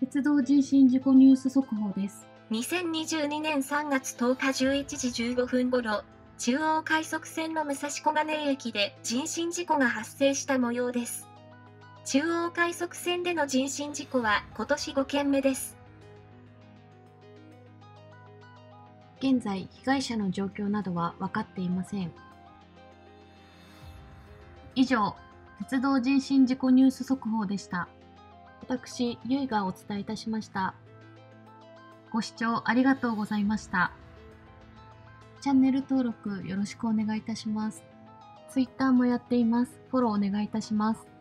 鉄道人身事故ニュース速報です。 2022年3月10日11時15分ごろ、中央快速線の武蔵小金井駅で人身事故が発生した模様です。中央快速線での人身事故は今年5件目です。 現在、被害者の状況などは分かっていません。以上、鉄道人身事故ニュース速報でした。私、ゆいがお伝えいたしました。ご視聴ありがとうございました。チャンネル登録よろしくお願いいたします。Twitter もやっています。フォローお願いいたします。